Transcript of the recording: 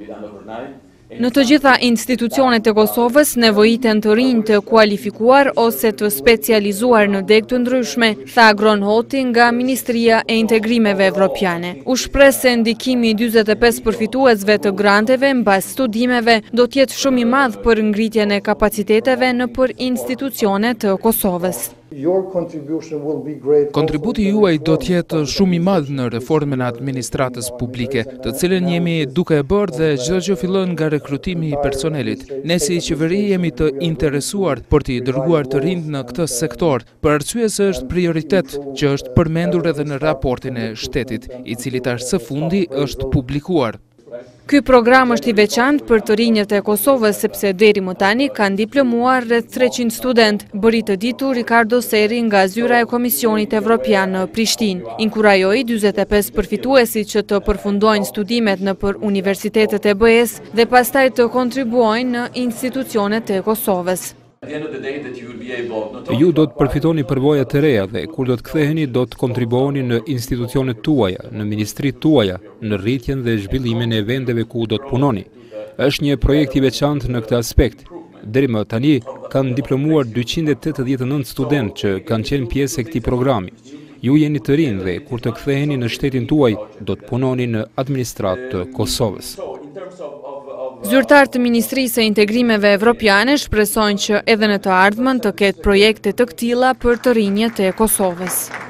Në të gjitha institucionet e Kosovës, nevojiten të rinj të kualifikuar ose të specializuar në deg të ndryshme, tha Gron Hoti nga Ministria e Integrimeve Evropiane. U shpreh se ndikimi i 45 përfituesve të granteve mbas studimeve do të jetë shumë i madh për ngritjen e kapaciteteve në për institucionet të Kosovës. Kontributi juaj do të jetë shumë i madh në reformën e administratës publike, të cilën jemi duke e bërë dhe çdo gjë fillon nga rekrutimi i personelit. Ne si qeveri jemi të interesuar për t'i dërguar të rinjt në këtë sektor, për arsye se është prioritet që është përmendur edhe në raportin e shtetit, i cili tash së fundi është publikuar. Ky program është i veçantë për të rinjët e Kosovës sepse deri më tani kanë diplomuar rreth 300 student, bëri të ditur Ricardo Seri nga zyra e Komisionit Evropian në Prishtinë. Inkurajoi 45 përfituesit që të përfundojnë studimet nëpër universitetet e BE-s dhe pastaj të kontribuojnë në institucionet e Kosovës. Ju do të përfitoni përvoja të reja dhe kur do të ktheheni do të kontribuoni në institucionet tuaja, në ministritë tuaja, në rritjen dhe zhvillimin e vendeve ku do të punoni. Është një projekt i veçantë në këtë aspekt. Deri më tani kanë diplomuar 289 studentë që kanë qenë pjesë e këtij programi. Ju jeni të rinj dhe kur të ktheheni në shtetin tuaj do të punoni në administratë të Kosovës. Zyrtarët të Ministrisë së Integrimeve Evropiane shpresojnë që edhe në të ardhmen të ketë projekte të këtilla për të rinjët e Kosovës.